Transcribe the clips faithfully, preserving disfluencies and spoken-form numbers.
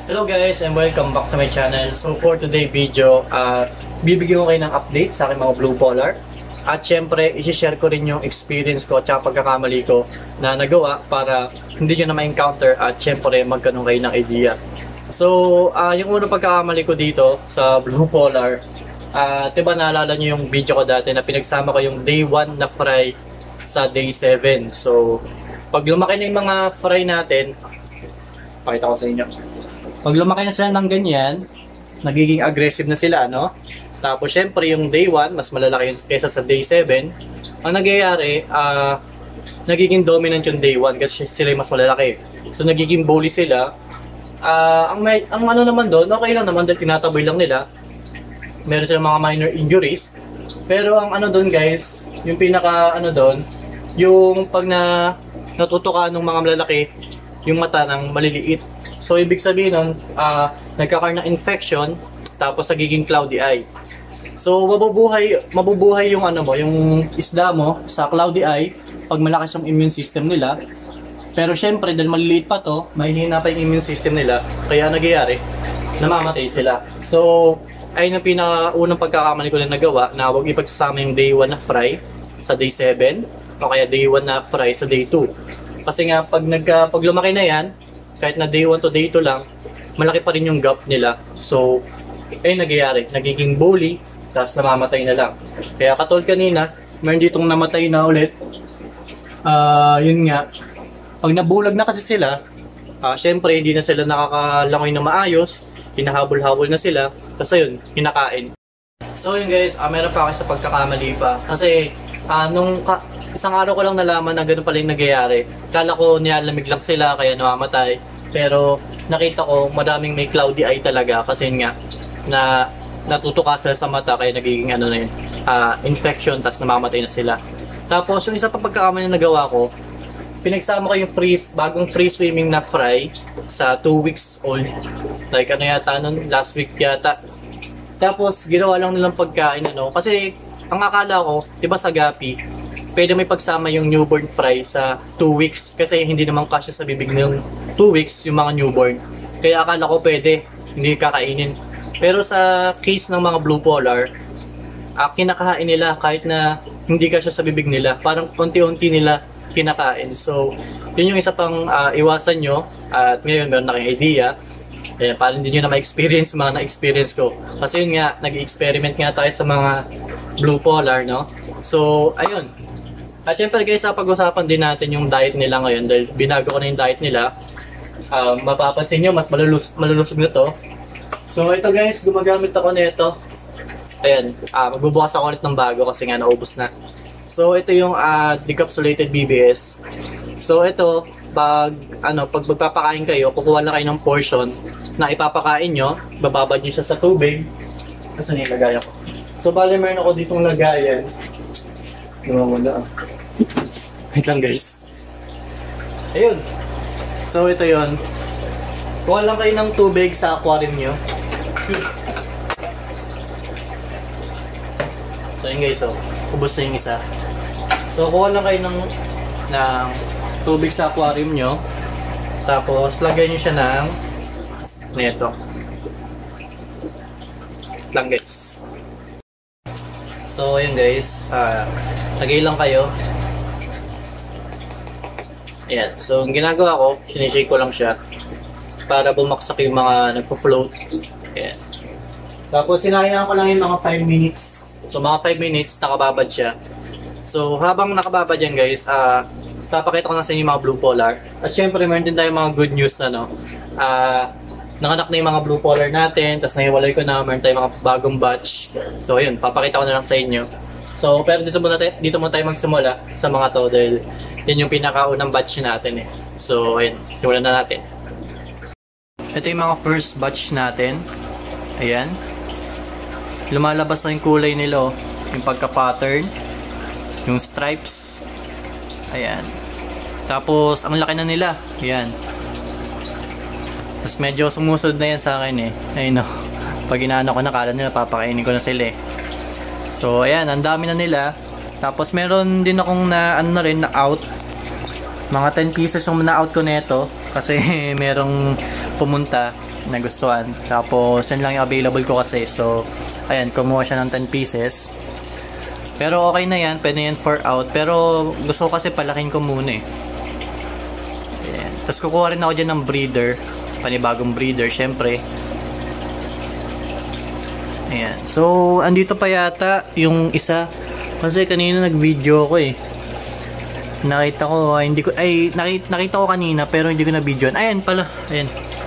Hello guys and welcome back to my channel. So for today video, uh, bibigyan ko kayo ng update sa aking mga Blue Polar. At syempre, isi-share ko rin yung experience ko at saka pagkakamali ko na nagawa para hindi nyo na ma-encounter at syempre magkaroon kayo ng idea. So, uh, yung unang pagkakamali ko dito sa Blue Polar, uh, diba naalala nyo yung video ko dati na pinagsama ko yung day one na fry sa day seven. So, pag lumaki na yung mga fry natin, pakita ko sa inyo. Pag lumaki na sila ng ganyan, nagiging aggressive na sila, no? Tapos syempre yung day one, mas malalaki yun kaysa sa day seven. Ang nangyayari, uh, nagiging dominant yung day one kasi sila yung mas malalaki. So nagiging bully sila. Uh, ang, may, ang ano naman doon, okay lang naman dahil tinataboy lang nila. Meron silang mga minor injuries. Pero ang ano doon guys, yung pinaka ano doon, yung pag na natutukan ng mga malalaki, yung mata ng maliliit. So, ibig sabihin nun, uh, nagkakaroon ng infection, tapos nagiging cloudy eye. So, mabubuhay, mabubuhay yung ano mo, yung isda mo sa cloudy eye pag malakas yung immune system nila. Pero syempre, dahil maliliit pa to, mahihina pa yung immune system nila, kaya nagyayari, namamatay sila. So, ayun ang pinakaunang pagkakamali ko na nagawa, na huwag ipagsasama yung day one na fry sa day seven, o kaya day one na fry sa day two. Kasi nga, pag, nagka, pag lumaki na yan, kahit na day one to day two lang, malaki pa rin yung gap nila. So, ay nagyayari, nagiging bully, tapos namamatay na lang. Kaya katulad kanina, meron ditong namatay na ulit. Uh, yun nga, pag nabulag na kasi sila, uh, syempre hindi na sila nakakalangoy na maayos, hinahabol-habol na sila, kasi yun, hinakain. So yun guys, uh, meron pa ako sa pagkakamali pa. Kasi, uh, nung isang araw ko lang nalaman na gano'n pala yung nagyayari. Kala ko nilalamig lang sila kaya namamatay. Pero nakita ko madaming may cloudy eye talaga kasi nga na natutuka sila sa mata kaya nagiging ano na yun, uh, infection tas namamatay na sila. Tapos yung isa pa pagkakamali na nagawa ko, pinagsama ko yung free, bagong free swimming na fry sa two weeks old. Like ano yata nun, last week yata. Tapos ginawa lang nilang pagkain ano. Kasi ang akala ko, diba sa Gapi, pwede may pagsama yung newborn fry sa two weeks kasi hindi naman kasya sa bibig ng two weeks yung mga newborn. Kaya akala ko pwede, hindi kakainin. Pero sa case ng mga Blue Polar, uh, kinakain nila kahit na hindi kasya sa bibig nila. Parang unti-unti nila kinakain. So, yun yung isa pang uh, iwasan nyo. At ngayon meron na kayong idea. Eh, parang hindi nyo na ma-experience yung mga na-experience ko. Kasi yun nga, nag-experiment nga tayo sa mga Blue Polar, no? So, ayun. At syempre guys, pag-usapan din natin yung diet nila ngayon dahil binago ko na yung diet nila. Uh, mapapansin nyo, mas malulus malulusog na to. So ito guys, gumagamit ako na ito. Ayan, uh, magbubukas ako ulit ng bago kasi nga naubos na. So ito yung uh, decapsulated B B S. So ito, pag, ano, pag magpapakain kayo, kukuha na kayo ng portion na ipapakain nyo, bababad nyo siya sa tubig. Kasi nilagay ako. So bali meron ako ditong lagayan. Nawawala ah. Wait lang guys. Ayun. So ito yun. Kuha lang kayo ng tubig sa aquarium nyo. So yun guys, so ubos na yung isa. So kuha lang kayo ng, ng tubig sa aquarium nyo. Tapos lagay nyo siya ng neto. Lang guys. So ayun guys, uh, lagay lang kayo. Ayan, so ang ginagawa ko, sinishake ko lang siya para bumaksak yung mga nagpo-float. Ayan. Tapos sinayaan ko lang yung mga five minutes. So mga five minutes, nakababad siya. So habang nakababad yan guys, uh, papakita ko na sa inyo yung mga Blue Polar. At syempre meron din tayong mga good news na no. Uh, Nanganak na yung mga Blue Polar natin, tapos nahiwalay ko na, meron tayong mga bagong batch. So ayun, papakita ko na lang sa inyo. So pero dito muna tayo, dito muna tayo magsimula sa mga to dahil yan yung pinakaunang batch natin eh. So ayun, simulan na natin. Ito yung mga first batch natin. Ayan. Lumalabas na yung kulay nila, oh. Yung pagka-pattern, yung stripes. Ayan. Tapos ang laki na nila. Ayan. Tapos medyo sumusunod na yan sa akin eh. Ayun o. Pag inaano ko na, kala nila papakainin ko na sila eh. So ayan, ang dami na nila. Tapos meron din akong na ano na rin na out. Mga ten pieces yung na out ko nito kasi merong pumunta, nagustuhan. Tapos yan lang yung available ko kasi. So ayan, kumuha siya ng ten pieces. Pero okay na yan, pwede yan for out. Pero gusto ko kasi palakin ko muna eh. Ayan. Tapos kukuha rin ako dyan ng breeder, panibagong breeder syempre. Ayan. So andito pa yata yung isa, kasi kanina nag video ko eh. Nakita ko, ay, hindi ko, ay, nakita, nakita ko kanina pero hindi ko na video. Ayan pala, ayan.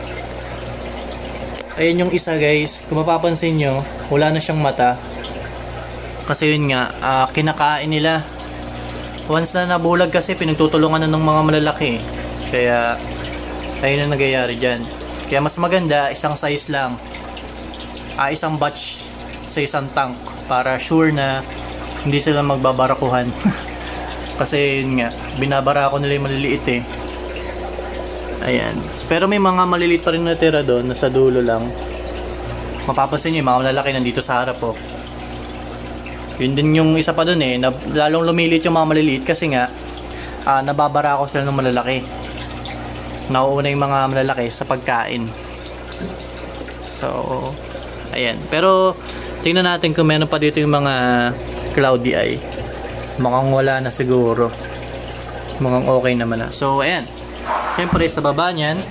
Ayan yung isa guys, kung mapapansin nyo, wala na siyang mata. Kasi yun nga, uh, kinakain nila. Once na nabulag kasi, pinagtutulungan na ng mga malalaki. Kaya, ayun na nagyayari dyan. Kaya mas maganda, isang size lang. Uh, isang batch sa isang tank. Para sure na hindi sila magbabarakuhan. Kasi yun nga, binabara ko nila yung maliliit eh. Ayan. Pero may mga maliliit pa rin natira doon, nasa dulo lang. Mapapansin nyo, yung mga malalaki nandito sa harap oh. Yun din yung isa pa doon eh, na, lalong lumilit yung mga maliliit kasi nga, uh, nababara ko sila ng malalaki. Nauuna yung mga malalaki sa pagkain. So, ayan. Pero, tingnan natin kung meron pa dito yung mga cloudy eye. Mukhang wala na siguro. Mukhang okay naman na. So, ayan. Siyempre, sa baba niyan,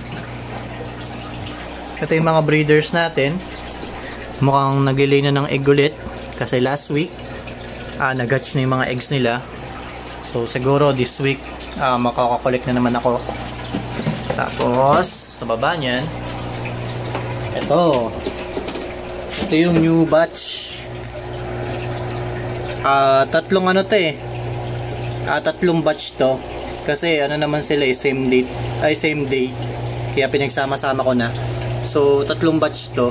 ito yung mga breeders natin. Mukhang nag-lay na ng egg ulit. Kasi last week, uh, nag-hatch na yung mga eggs nila. So, siguro this week, uh, makakakolect na naman ako. Tapos, sa baba niyan, ito. Ito yung new batch. Uh, tatlong ano to eh uh, tatlong batch to kasi ano naman sila eh, same date ay same day kaya pinagsama-sama ko na. So tatlong batch to.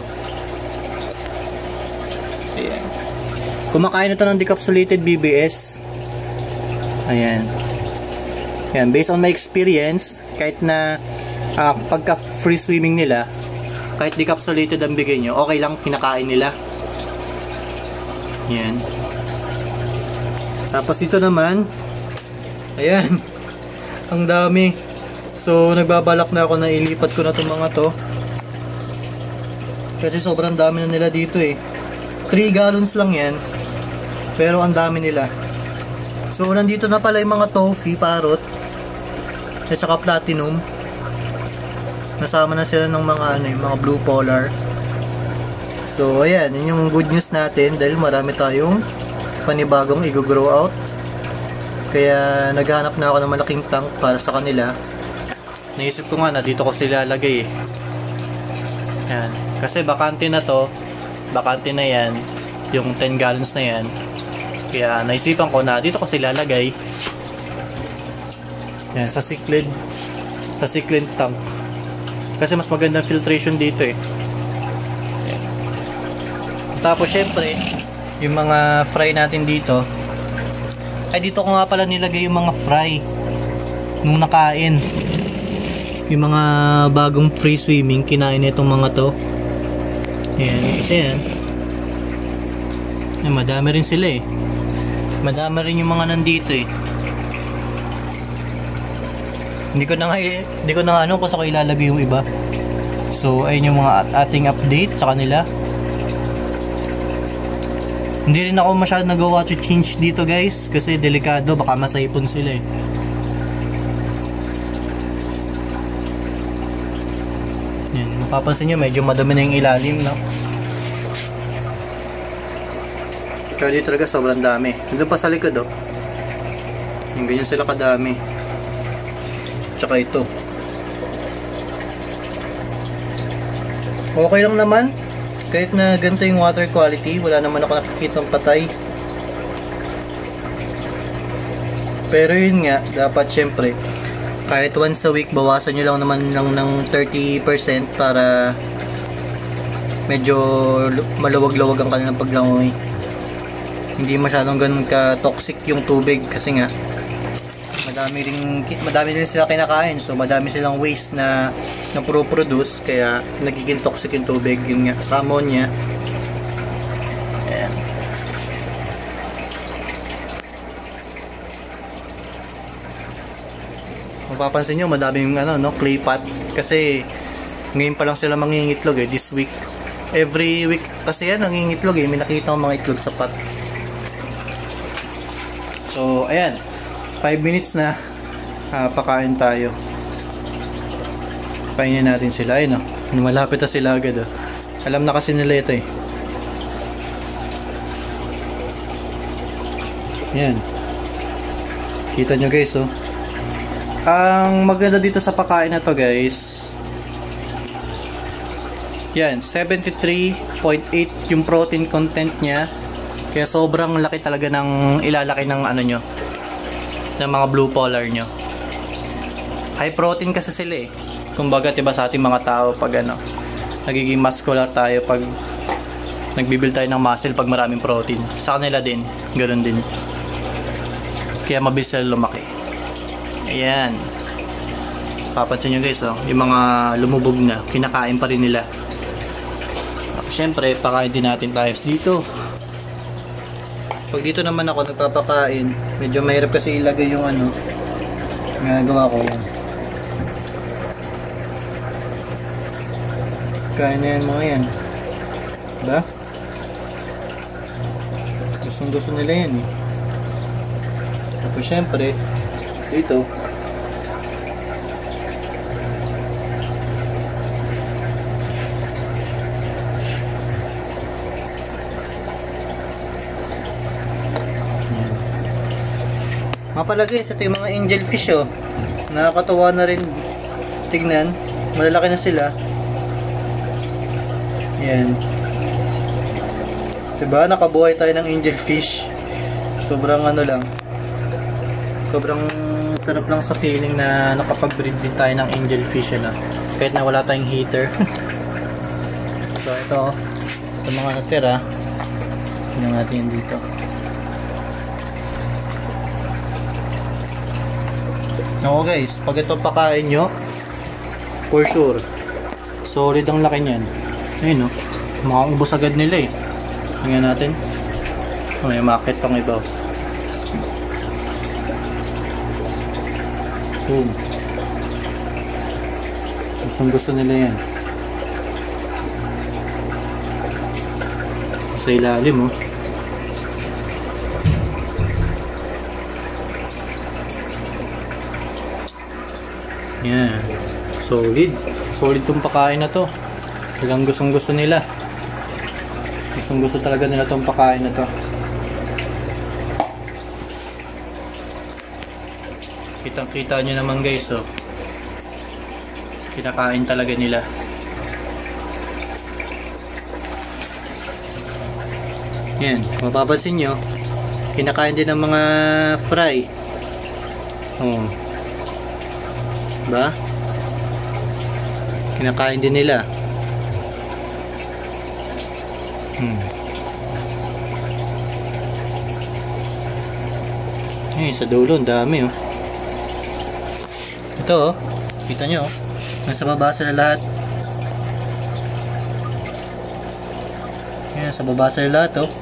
Ayan. Kumakain na to ng decapsulated B B S. Ayan. Ayan, based on my experience, kahit na uh, pagka free swimming nila, kahit decapsulated ang bigay nyo, okay lang, kinakain nila. Ayan. Tapos dito naman, ayan, ang dami. So nagbabalak na ako na ilipat ko na itong mga to. Kasi sobrang dami na nila dito eh. three gallons lang yan, pero ang dami nila. So nandito na pala yung mga toffee, parrot, at saka platinum. Nasama na sila ng mga ano, yung mga blue polar. So ayan, yun yung good news natin dahil marami tayong panibagong i-grow out. Kaya naghanap na ako ng malaking tank para sa kanila. Naisip ko nga na dito ko sila lagay eh. Yan. Kasi bakante na to, bakante na yan, yung ten gallons na yan. Kaya naisipan ko na dito ko sila lagay. Yan, sa cichlid, sa cichlid tank. Kasi mas magandang filtration dito eh. Yan. Tapos syempre, yung mga fry natin dito, ay dito ko nga pala nilagay yung mga fry nung nakain. Yung mga bagong free swimming, kinain na itong mga to. Ayan, kasi yan. Ayan, madami rin sila eh. Madami rin yung mga nandito eh. Hindi ko na nga, hindi ko na nga ano kung saan ko ilalagay yung iba. So, ayun yung mga ating update sa kanila. Hindi rin ako masyadong nagawa to change dito guys kasi delikado, baka masaipon sila eh. Yan, mapapansin nyo medyo madami na yung ilalim, no? Kaya dito talaga sobrang dami. Nandun pa sa likod oh. Yung ganyan sila kadami. Tsaka ito. Okay lang naman. Kahit na ganito yung water quality, wala naman ako nakikitang patay. Pero yun nga, dapat syempre, kahit once a week, bawasan nyo lang naman lang ng thirty percent para medyo maluwag-luwag ang kanilang paglangoy. Hindi masyadong ganun ka-toxic yung tubig kasi nga, madami rin, madami rin sila kinakain, so madami silang waste na na pro-produce, kaya nagiging toxic yung tubig, yun nga, sa ammonia. Ayan. Mapapansin nyo, madaming ano, no, clay pot, kasi Ngayon pa lang sila mangingitlog eh, this week. Every week kasi yan, nangingitlog eh. May nakita akong mga itlog sa pot. So, ayan. five minutes na. Uh, pakain tayo. Kainin natin sila. Ayun, oh. Malapit na sila agad. Oh. Alam na kasi nila ito eh. Ayan. Kita nyo guys, oh. Ang maganda dito sa pakain na to guys, yan, seventy-three point eight yung protein content niya. Kaya sobrang laki talaga ng ilalaki ng ano nyo, ng mga blue polar nyo. High protein kasi sila eh. Kumbaga diba sa ating mga tao pag ano, nagiging muscular tayo pag nagbibuild tayo ng muscle pag maraming protein. Sa kanila din, ganoon din. Kaya mabilis sila lumaki. Ayan. Papansin nyo guys, oh, yung mga lumubog na, kinakain pa rin nila. Siyempre, pakain din natin tayo dito. Pag dito naman ako nagpapakain, medyo mahirap kasi ilagay yung ano, ginagawa ko yan. Kain na yan mga yan. Diba? Gustong gusto nila yan eh. Tapos syempre, dito mapalagay sa ito yung mga angel fish oh. Nakakatawa na rin tignan, malalaki na sila. Yan, diba nakabuhay tayo ng angel fish. Sobrang ano lang, sobrang sarap lang sa feeling na nakapag-breed din tayo ng angel fish na kahit na wala tayong heater. So ito, ito mga natira, tingnan natin dito. No guys, pag ito pakain nyo, for sure solid ang laki nyan. Ayun no, makaubos agad nila eh. Tingnan natin. Oh, may market pang iba. Boom. Gustong gusto nila yan. Sa ilalim oh. Yan. Solid. Solid tong pakain na to. Talagang gustong gusto nila. Gustong gusto talaga nila tong pakain na to. Kitang kita nyo naman guys oh. Kinakain talaga nila. Yan, mapapansin nyo, kinakain din ng mga fry. Oh. Ba? Kinakain din nila. Hmm. Eh, sa dulo, ang dami oh. Ito oh, kita nyo oh. Nasa baba sila lahat. Yan, sa baba sila lahat oh.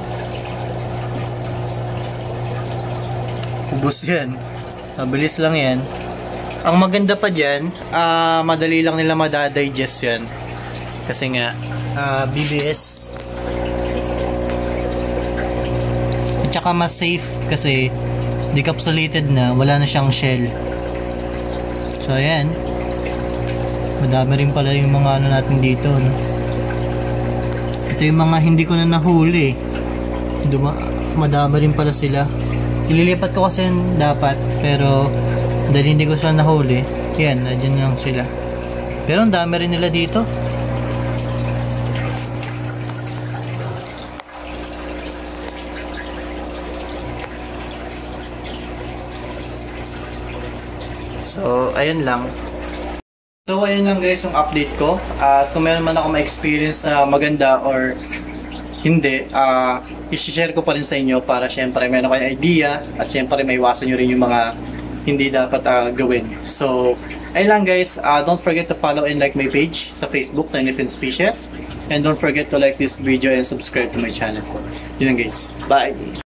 Ubus yan. Mabilis lang yan. Ang maganda pa dyan, uh, madali lang nila madadigest yan. Kasi nga, uh, B B S. At saka mas safe kasi decapsulated na, wala na siyang shell. So ayan. Madami rin pala yung mga ano natin dito, no? Ito yung mga hindi ko na nahuli. Duma madami rin pala sila. Ililipat ko kasi dapat, pero dahil hindi ko sila nahuli, yan, nadyan lang sila. Pero ang dami rin nila dito. So, ayun lang. So, ayun lang guys yung update ko. At uh, kung meron man ako ma-experience na maganda or hindi, uh, i-share ko pa rin sa inyo para syempre meron kayong idea at syempre may iwasan nyo rin yung mga hindi dapat uh, gawin. So, ayun lang guys. Uh, don't forget to follow and like my page sa Facebook, Tiny Fin Species. And don't forget to like this video and subscribe to my channel. Yun lang guys. Bye!